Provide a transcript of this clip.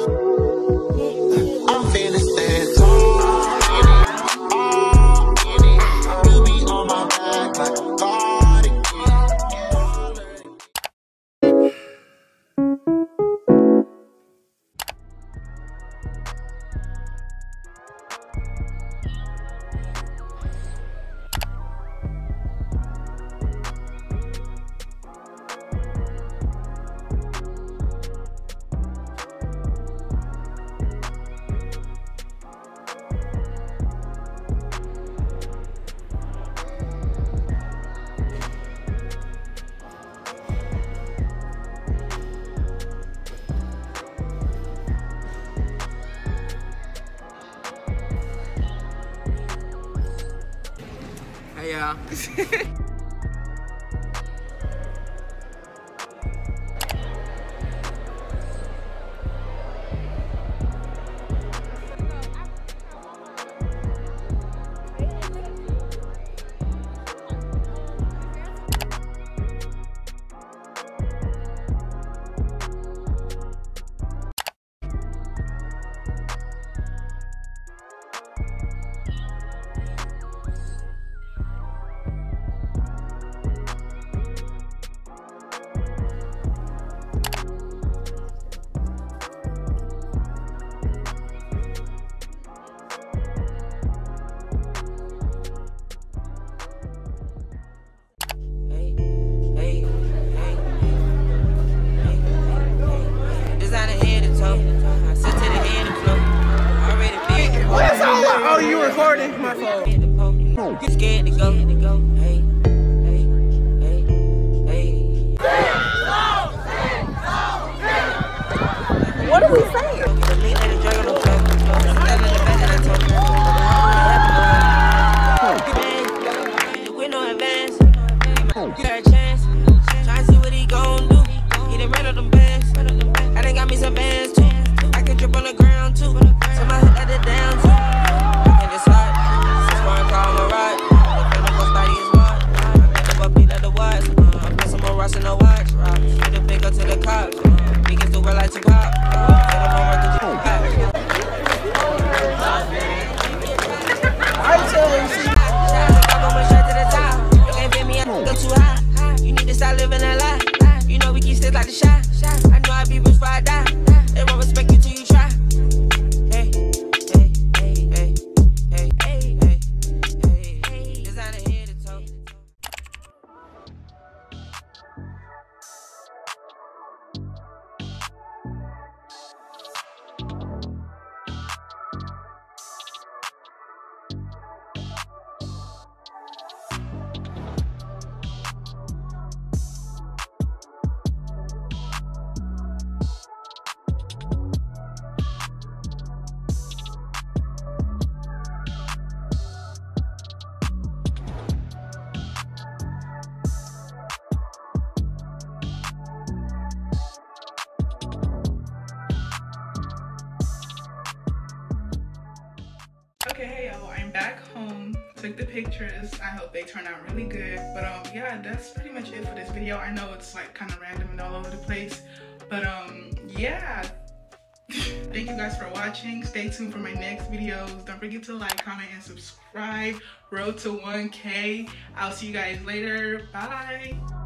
I'm finna stand tall in it, all in it. You be on my back like a guard again. Hey y'all. Oh, you recording? My phone. You scared to go? Hey, hey, hey, hey. What are we saying? We no advance. You got a chance. Try to see what he gon' do. He done ran up them bands. I done got me some bands too. I can drip on the ground too. So my head at the down too. I can decide. This is why I call my ride. The friend of my body is wide. I pick up a beat at the watch. I put some more rocks in the watch. Get the pick up to the cops. We get to real like Tupac. Get them on record to the cops. I tell him she. Too high. You need to stop living a lie. You know we keep still like the shot. I know I be rich before I die. They won't respect you till you try. Hey, hey, hey, hey, hey, hey, hey, hey. Designer head to toe. Okay, hey y'all, I'm back home. Took the pictures. I hope they turn out really good. But yeah, that's pretty much it for this video. I know it's like kind of random and all over the place, but yeah. Thank you guys for watching. Stay tuned for my next videos. Don't forget to like, comment, and subscribe. Road to 1K. I'll see you guys later. Bye.